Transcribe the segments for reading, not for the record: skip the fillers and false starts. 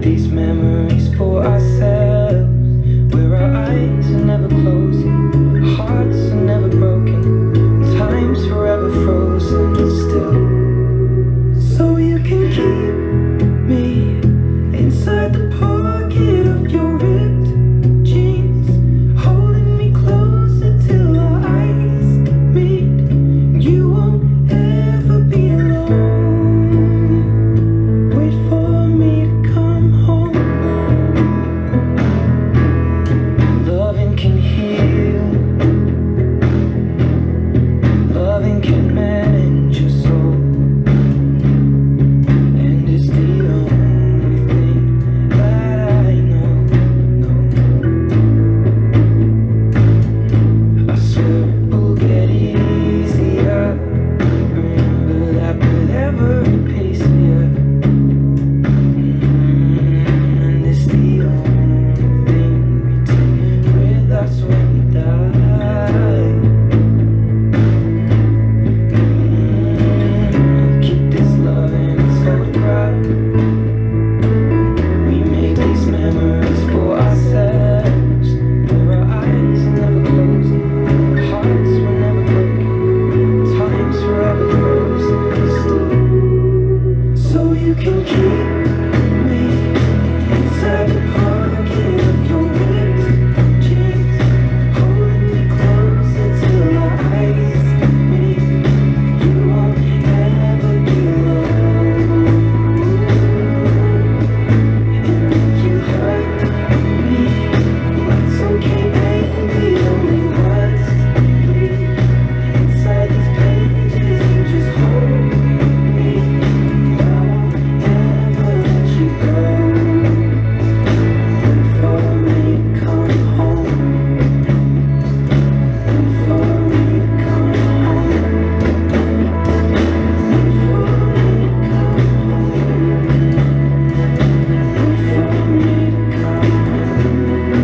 made these memories for ourselves, where our eyes are never closing, hearts are never broken, and time's forever frozen still. So you can keep me inside the pocket of your ripped jeans, holding me closer till our eyes meet. You won't ever be alone. Wait for me to come home. Loving can heal, loving can mend your soul, and it's the only thing that I know. I swear it will get easier. Remember that with every piece of you. And it's the only thing we take with us when we die. Keep this love in its photograph. We make these memories for ourselves, where our eyes are never closing, hearts were never broken, time's forever frozen still. So you can keep me inside the pocket of your ripped jeans, holding me closer till our eyes meet. You won't ever be alone. And if you hurt me, it's okay, baby, only once. Bleed inside these pages, you just hold me. I won't ever let you go. Wait for me to come home. Wait for me to come home. Wait for me to come home. Wait for me to come home.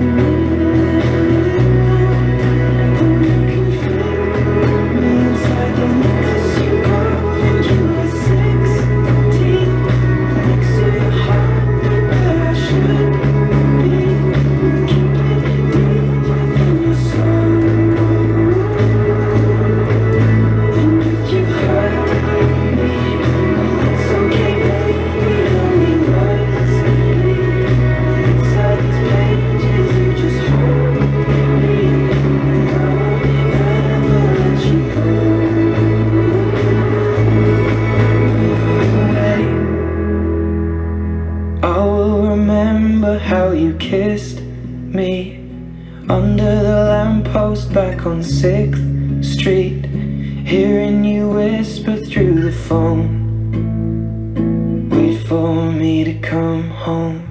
Oh, you can feel me inside the mix you got when you were 16, next to your heart where I should be. Keep it deep within your soul. And if you hurt me, it's okay, baby, only once. Bleed inside these pages, you just hold me. I won't ever let you go. I will remember how you kissed me under the lamppost back on 6th Street, hearing you whisper through the phone. Wait for me to come home.